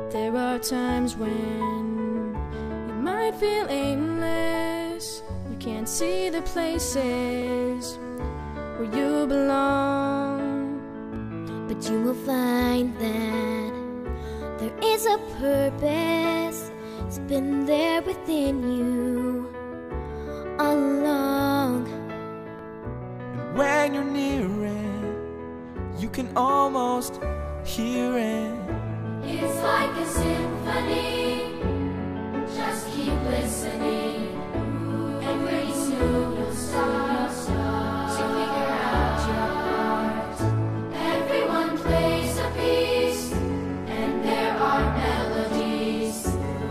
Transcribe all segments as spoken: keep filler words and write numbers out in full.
There are times when you might feel aimless. You can't see the places where you belong, but you will find that there is a purpose. It's been there within you all along. And when you're near it, you can almost hear it. It's like a symphony. Just keep listening, and pretty soon you'll start to figure out your part. Everyone plays a piece, and there are melodies.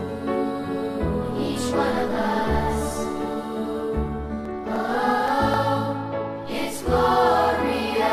Each one of us. Oh, it's glorious.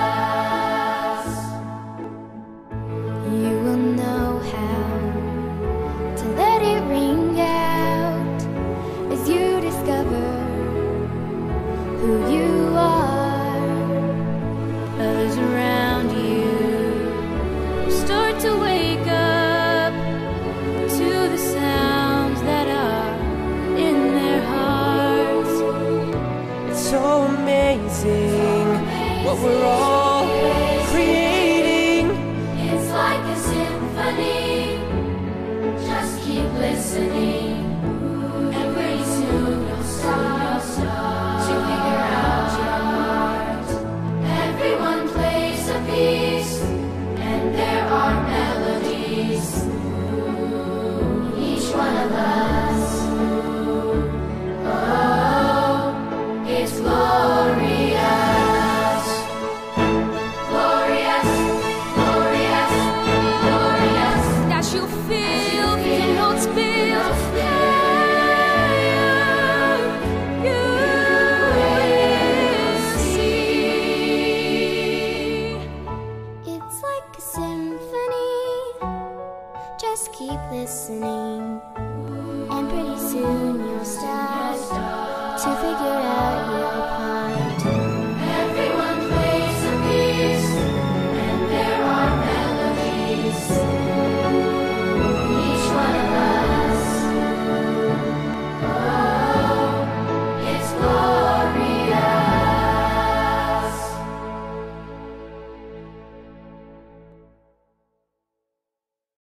You will know how to let it ring out as you discover who you are. others around you will start to wake up to the sounds that are in their hearts. It's so amazing what we're all